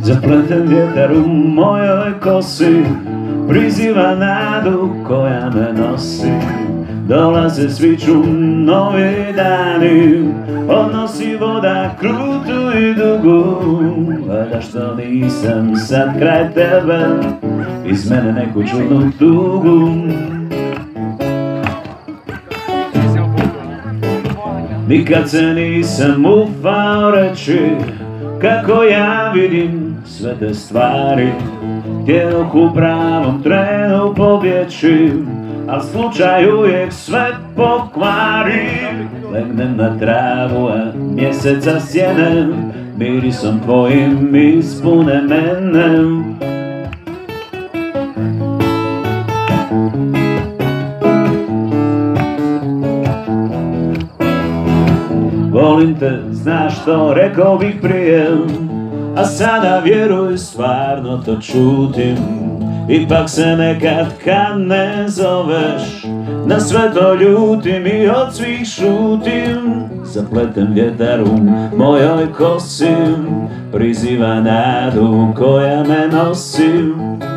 Zapleten vjetar u mojoj kosi, priziva nadu koja me nosi. Dolaze sviću novi dani, odnosi voda krutu i dugu. Valjda što nisam sad kraj tebe, iz mene neku čudnu tugu. Nikad se nisam ufao reći kako ja vidim sve te stvari. Htjeloh u pravom trenu pobjeći, al slučaj uvijek sve pokvari. Legnem na travu, a mjeseca sjene mirisom tvojim ispune mene. Volim te, znaš što rekao bih prije, a sada vjeruj stvarno to čutim. Ipak se nekad kad ne zoveš, na sve to ljutim i od svih šutim. Zapleten vjetar u mojoj kosi, priziva nadu koja me nosi.